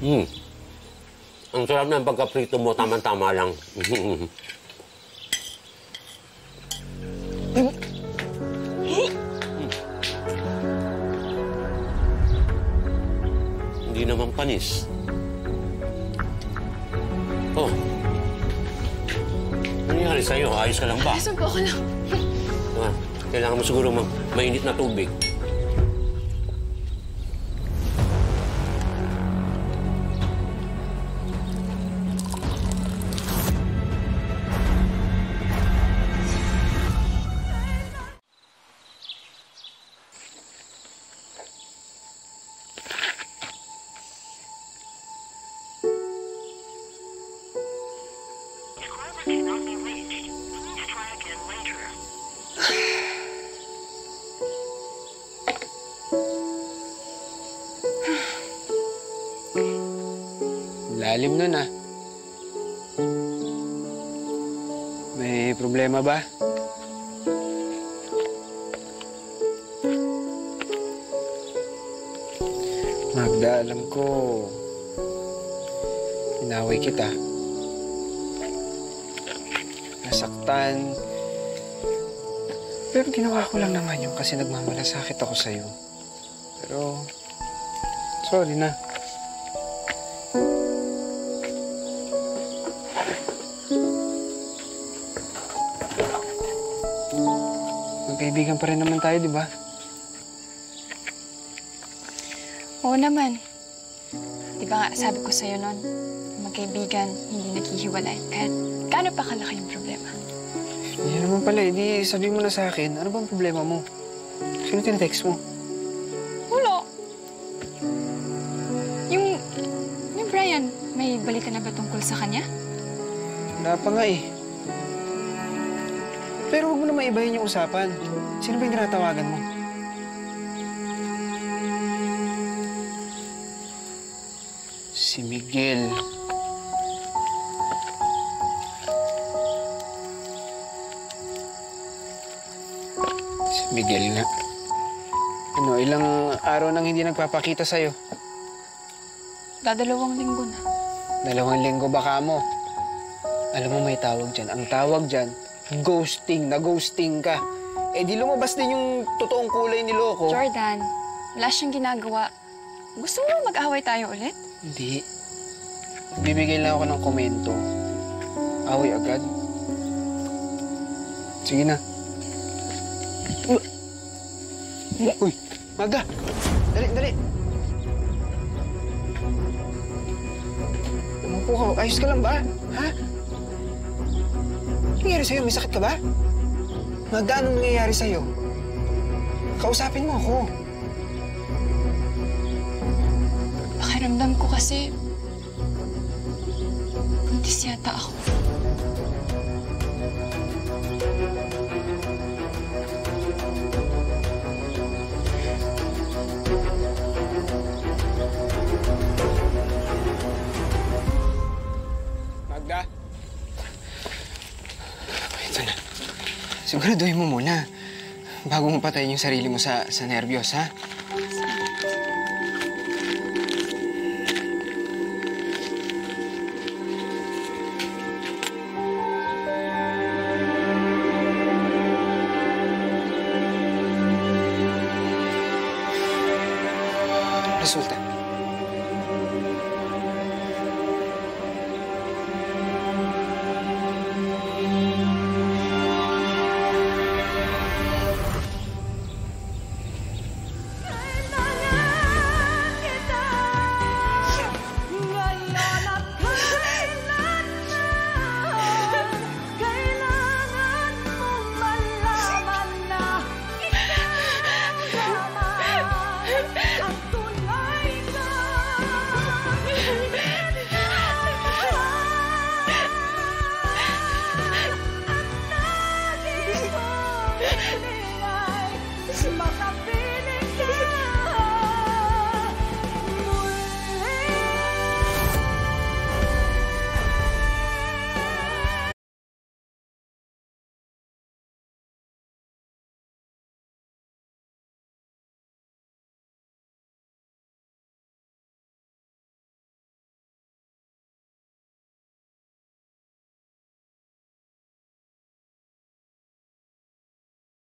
Hmm. Ang sarap na ang pagka-prito mo, tama-tama lang. Hindi naman panis. Oh. Ano nangyari sa'yo? Ayos ka lang ba? Ayos po ako lang. Kailangan mo siguro mainit na tubig. Lalim nun, ah. May problema ba? Magda, alam ko, inaway kita. Nasaktan. Pero ginawa ko lang naman yun kasi nagmamalasakit ako sa'yo. Pero, sorry na. Magkaibigan pa rin naman tayo, di ba? Oo naman. Di ba nga, sabi ko sa'yo nun, magkaibigan, hindi naghihiwalay. Kahit gaano pa kalaki yung problema. Hindi naman pala, hindi sabihin mo na sa akin, ano bang problema mo? Sino tinetext mo? Wala. Yung Brian, may balita na ba tungkol sa kanya? Wala pa nga eh. Pero huwag mo na maibahin yung usapan. Sino ba yung tinatawagan mo? Si Miguel. Si Miguel nga. Ano, ilang araw nang hindi nagpapakita sa'yo? Dadalawang linggo na. 2 linggo baka mo. Alam mo may tawag dyan. Ang tawag dyan, ghosting. Na-ghosting ka. Eh di lumabas din yung totoong kulay ni Loco. Jordan, wala siyang ginagawa. Gusto mo mag-away tayo ulit? Hindi. Bibigay lang ako ng komento. Away agad. Sige na. Uy, Magda! Dali, dali! Umupo ka. Ayos ka lang ba? Ha? Ano nangyari sa'yo? May sakit ka ba? Magda, anong nangyayari sa'yo? Kausapin mo ako. Pakiramdam ko kasi buntis yata ako. Magda? Ito na. Siguraduhin mo muna bago mo patayin yung sarili mo sa nervyos, ha? Resulta.